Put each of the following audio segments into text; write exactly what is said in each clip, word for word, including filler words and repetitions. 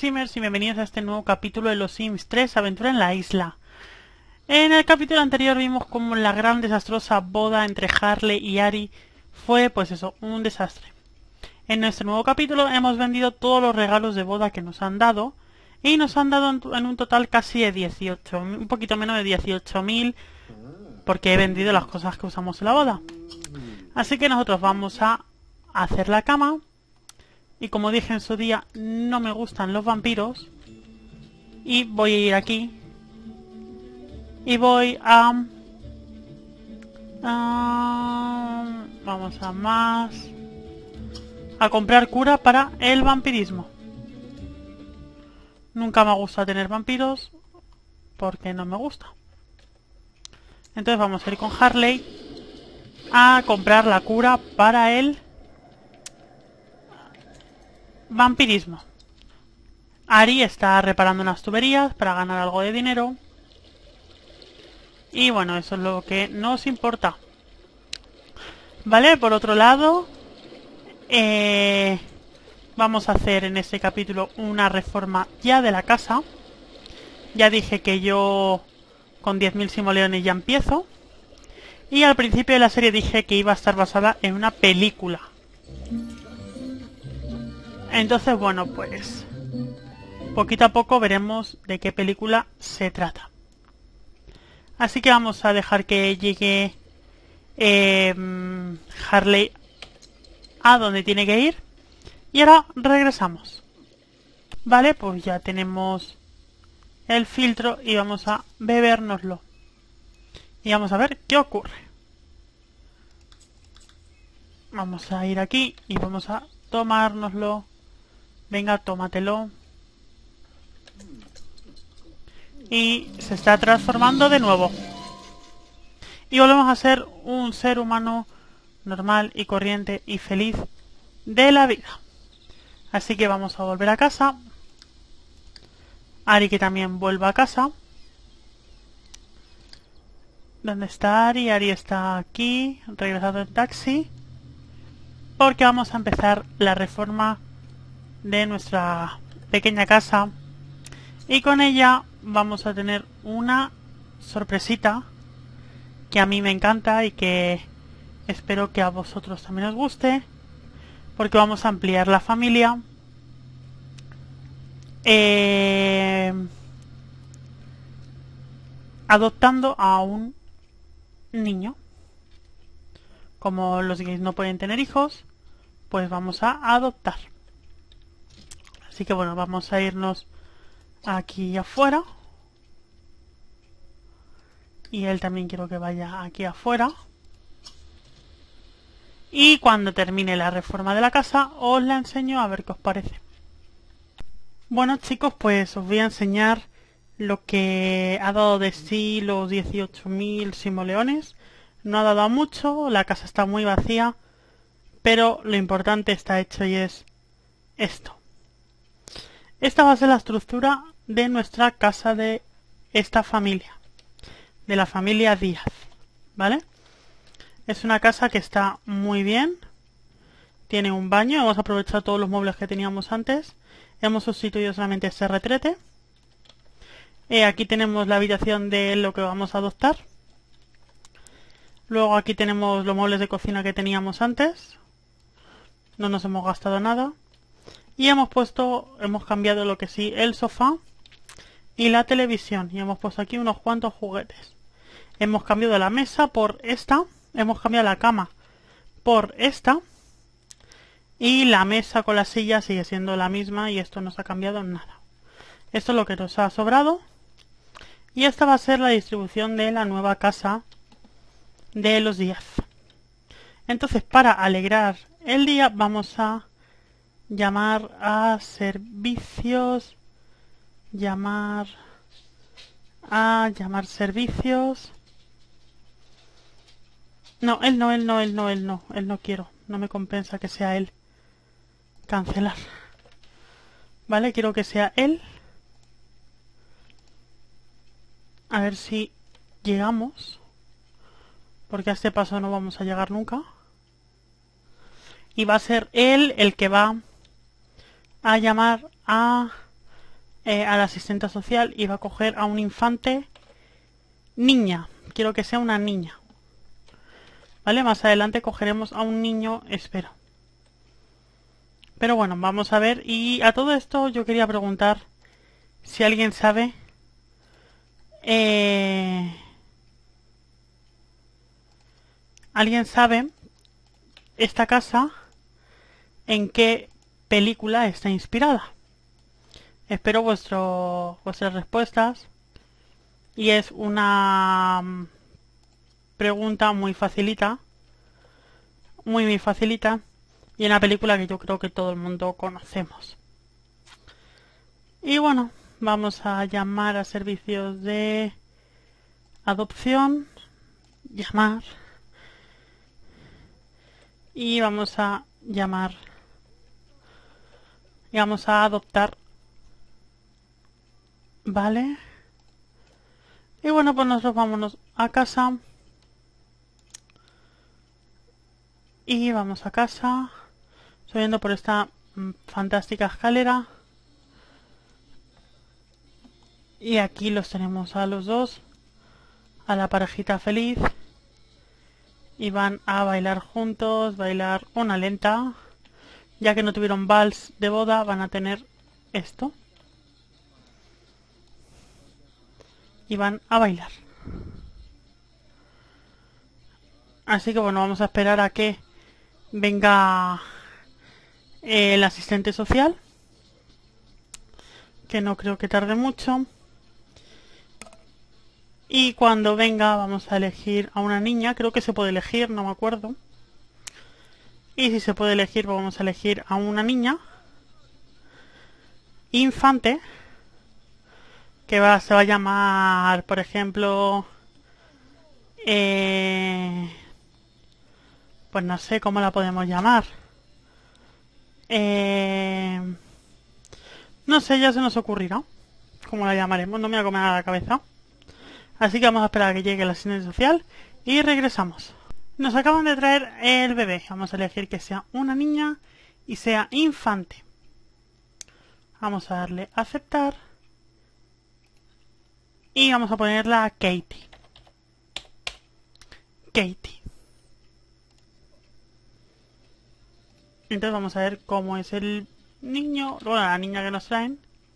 Simers y bienvenidos a este nuevo capítulo de Los Sims tres, Aventura en la Isla. En el capítulo anterior vimos cómo la gran desastrosa boda entre Harley y Ari fue, pues eso, un desastre. En este nuevo capítulo hemos vendido todos los regalos de boda que nos han dado y nos han dado en un total casi de dieciocho, un poquito menos de dieciocho mil, porque he vendido las cosas que usamos en la boda. Así que nosotros vamos a hacer la cama. Y como dije en su día, no me gustan los vampiros. Y voy a ir aquí. Y voy a... a vamos a más... a comprar cura para el vampirismo. Nunca me gusta tener vampiros, porque no me gusta. Entonces vamos a ir con Harley a comprar la cura para el vampirismo. Ari está reparando unas tuberías para ganar algo de dinero. Y bueno, eso es lo que nos importa. Vale, por otro lado, eh, vamos a hacer en este capítulo una reforma ya de la casa. Ya dije que yo con diez mil simoleones ya empiezo. Y al principio de la serie dije que iba a estar basada en una película. Entonces, bueno, pues poquito a poco veremos de qué película se trata. Así que vamos a dejar que llegue eh, Harley a donde tiene que ir. Y ahora regresamos. Vale, pues ya tenemos el filtro y vamos a bebérnoslo. Y vamos a ver qué ocurre. Vamos a ir aquí y vamos a tomárnoslo. Venga, tómatelo. Y se está transformando de nuevo. Y volvemos a ser un ser humano normal y corriente y feliz de la vida. Así que vamos a volver a casa. Ari que también vuelva a casa. ¿Dónde está Ari? Ari está aquí, regresado en taxi. Porque vamos a empezar la reforma de nuestra pequeña casa. Y con ella vamos a tener una sorpresita que a mí me encanta y que espero que a vosotros también os guste. Porque vamos a ampliar la familia. Eh, adoptando a un niño. Como los gays no pueden tener hijos, pues vamos a adoptar. Así que bueno, vamos a irnos aquí afuera. Y él también quiero que vaya aquí afuera. Y cuando termine la reforma de la casa, os la enseño a ver qué os parece. Bueno chicos, pues os voy a enseñar lo que ha dado de sí los dieciocho mil simoleones. No ha dado mucho, la casa está muy vacía, pero lo importante está hecho y es esto. Esta va a ser la estructura de nuestra casa de esta familia, de la familia Díaz, ¿vale? Es una casa que está muy bien, tiene un baño, hemos aprovechado todos los muebles que teníamos antes, hemos sustituido solamente ese retrete. Eh, aquí tenemos la habitación de lo que vamos a adoptar. Luego aquí tenemos los muebles de cocina que teníamos antes. No nos hemos gastado nada. Y hemos puesto, hemos cambiado lo que sí, el sofá y la televisión. Y hemos puesto aquí unos cuantos juguetes. Hemos cambiado la mesa por esta. Hemos cambiado la cama por esta. Y la mesa con la silla sigue siendo la misma y esto no se ha cambiado en nada. Esto es lo que nos ha sobrado. Y esta va a ser la distribución de la nueva casa de los Díaz. Entonces, para alegrar el día, vamos a llamar a servicios. Llamar a llamar servicios. No, él no, él no, él no, él no, él no quiero. No me compensa que sea él. Cancelar. Vale, quiero que sea él. A ver si llegamos. Porque a este paso no vamos a llegar nunca. Y va a ser él el que va a llamar a eh, al asistente social y va a coger a un infante niña. Quiero que sea una niña. ¿Vale? Más adelante cogeremos a un niño, espero. Pero bueno, vamos a ver. Y a todo esto yo quería preguntar si alguien sabe... Eh, ¿Alguien sabe esta casa en qué película está inspirada? Espero vuestro, vuestras respuestas. Y es una pregunta muy facilita. Muy, muy facilita. Y una película que yo creo que todo el mundo conocemos. Y bueno, vamos a llamar a servicios de adopción. Llamar. Y vamos a llamar. Y vamos a adoptar. Vale. Y bueno, pues nosotros vámonos a casa. Y vamos a casa. Subiendo por esta mm, fantástica escalera. Y aquí los tenemos a los dos. A la parejita feliz. Y van a bailar juntos. Bailar una lenta. Ya que no tuvieron vals de boda, van a tener esto. Y van a bailar. Así que bueno, vamos a esperar a que venga eh, el asistente social. Que no creo que tarde mucho. Y cuando venga vamos a elegir a una niña. Creo que se puede elegir, no me acuerdo. Y si se puede elegir, vamos a elegir a una niña. Infante. Que va, se va a llamar, por ejemplo... Eh, pues no sé cómo la podemos llamar. Eh, no sé, ya se nos ocurrirá cómo la llamaremos. No me va a comer a la cabeza. Así que vamos a esperar a que llegue la asistente social y regresamos. Nos acaban de traer el bebé. Vamos a elegir que sea una niña y sea infante. Vamos a darle a aceptar. Y vamos a ponerla a Katie. Katie. Entonces vamos a ver cómo es el niño. Bueno, la niña que nos traen.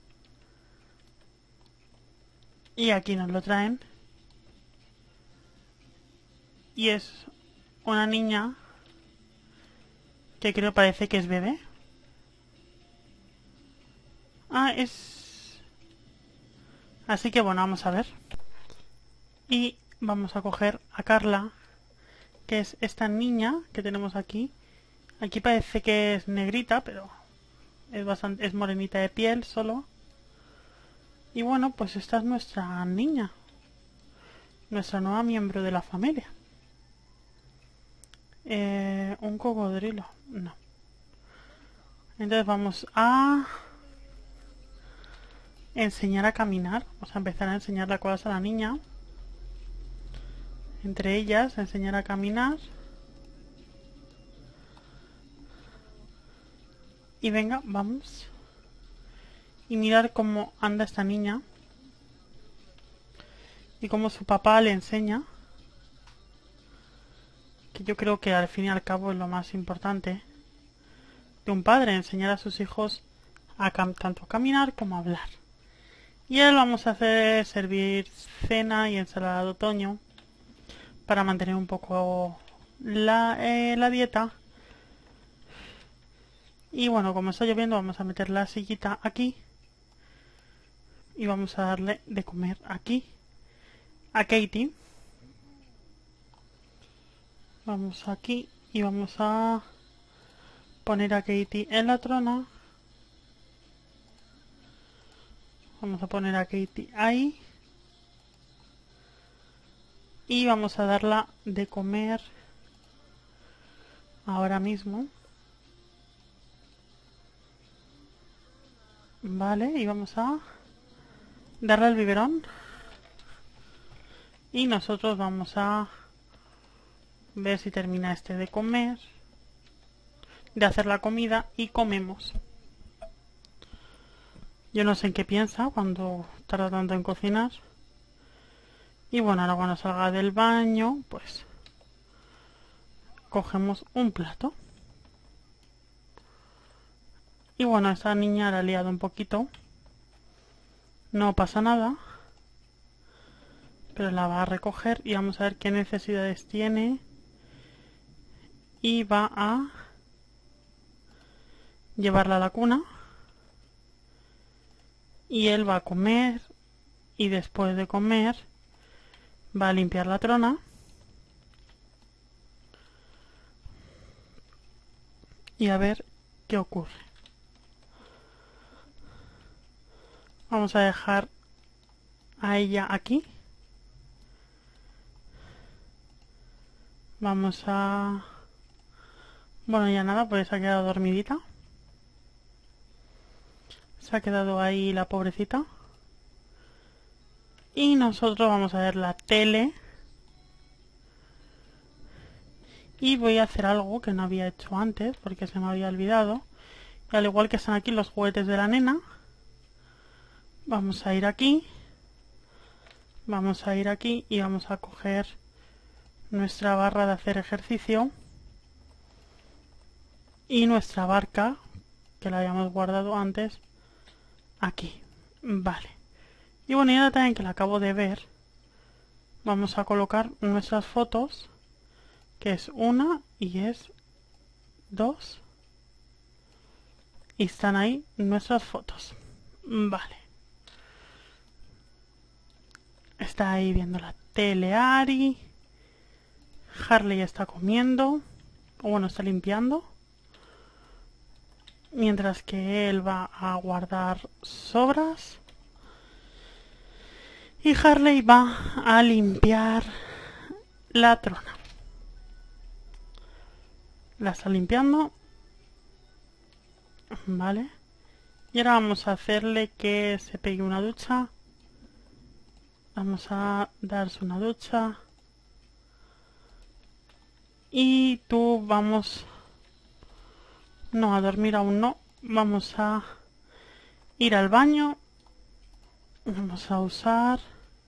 Y aquí nos lo traen. Y es una niña que creo parece que es bebé. Ah, es... Así que bueno, vamos a ver. Y vamos a coger a Carla, que es esta niña que tenemos aquí. Aquí parece que es negrita, pero es bastante, es morenita de piel solo. Y bueno, pues esta es nuestra niña. Nuestra nueva miembro de la familia. Eh, un cocodrilo. No. Entonces vamos a enseñar a caminar. Vamos a empezar a enseñarle cosas a la niña. Entre ellas, enseñar a caminar. Y venga, vamos. Y mirar cómo anda esta niña. Y cómo su papá le enseña. Que yo creo que al fin y al cabo es lo más importante de un padre, enseñar a sus hijos a tanto a caminar como a hablar. Y ahora vamos a hacer servir cena y ensalada de otoño para mantener un poco la, eh, la dieta. Y bueno, como está lloviendo vamos a meter la sillita aquí y vamos a darle de comer aquí a Katie. Vamos aquí y vamos a poner a Katie en la trona. Vamos a poner a Katie ahí. Y vamos a darla de comer ahora mismo. Vale, y vamos a darle el biberón. Y nosotros vamos a ver si termina este de comer, de hacer la comida y comemos. Yo no sé en qué piensa cuando tarda tanto en cocinar. Y bueno, ahora cuando salga del baño, pues cogemos un plato. Y bueno, esta niña la ha liado un poquito. No pasa nada. Pero la va a recoger y vamos a ver qué necesidades tiene. Y va a llevarla a la cuna. Y él va a comer. Y después de comer va a limpiar la trona. Y a ver qué ocurre. Vamos a dejar a ella aquí. Vamos a... Bueno, ya nada, pues se ha quedado dormidita. Se ha quedado ahí la pobrecita. Y nosotros vamos a ver la tele. Y voy a hacer algo que no había hecho antes porque se me había olvidado. Y al igual que están aquí los juguetes de la nena, vamos a ir aquí. Vamos a ir aquí y vamos a coger nuestra barra de hacer ejercicio. Y nuestra barca, que la habíamos guardado antes, aquí. Vale. Y bueno, y ahora también que la acabo de ver, vamos a colocar nuestras fotos, que es una y es dos. Y están ahí nuestras fotos. Vale. Está ahí viendo la tele Ari. Harley está comiendo. O bueno, está limpiando. Mientras que él va a guardar sobras. Y Harley va a limpiar la trona. La está limpiando. Vale. Y ahora vamos a hacerle que se pegue una ducha. Vamos a darse una ducha. Y tú vamos... No, a dormir aún no. Vamos a ir al baño. Vamos a usar.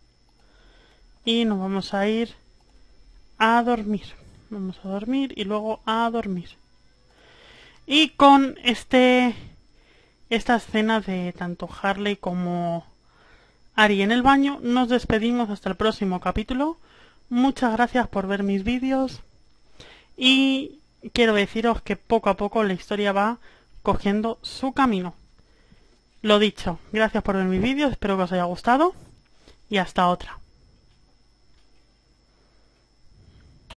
Y nos vamos a ir a dormir. Vamos a dormir y luego a dormir. Y con este... Esta escena de tanto Harley como Ari en el baño, nos despedimos hasta el próximo capítulo. Muchas gracias por ver mis vídeos. Y quiero deciros que poco a poco la historia va cogiendo su camino. Lo dicho, gracias por ver mis vídeos, espero que os haya gustado y hasta otra.